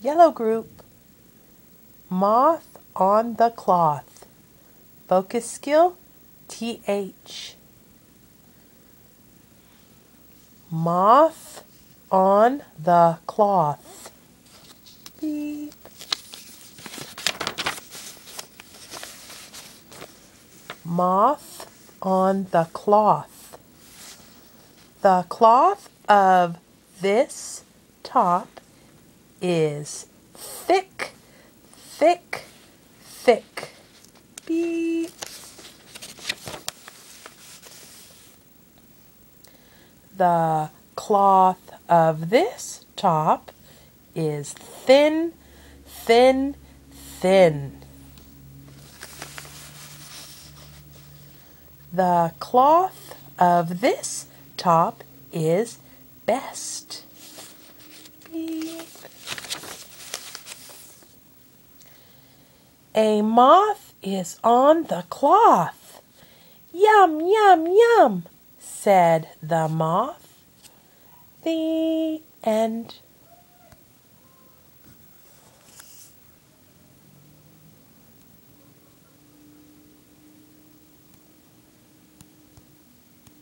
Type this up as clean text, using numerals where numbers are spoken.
Yellow group. Moth on the cloth. Focus skill, TH. Moth on the cloth. Beep. Moth on the cloth. The cloth of this top is thick, thick, thick. Beep. The cloth of this top is thin, thin, thin. The cloth of this top is best. Beep. A moth is on the cloth. Yum, yum, yum, said the moth. The end.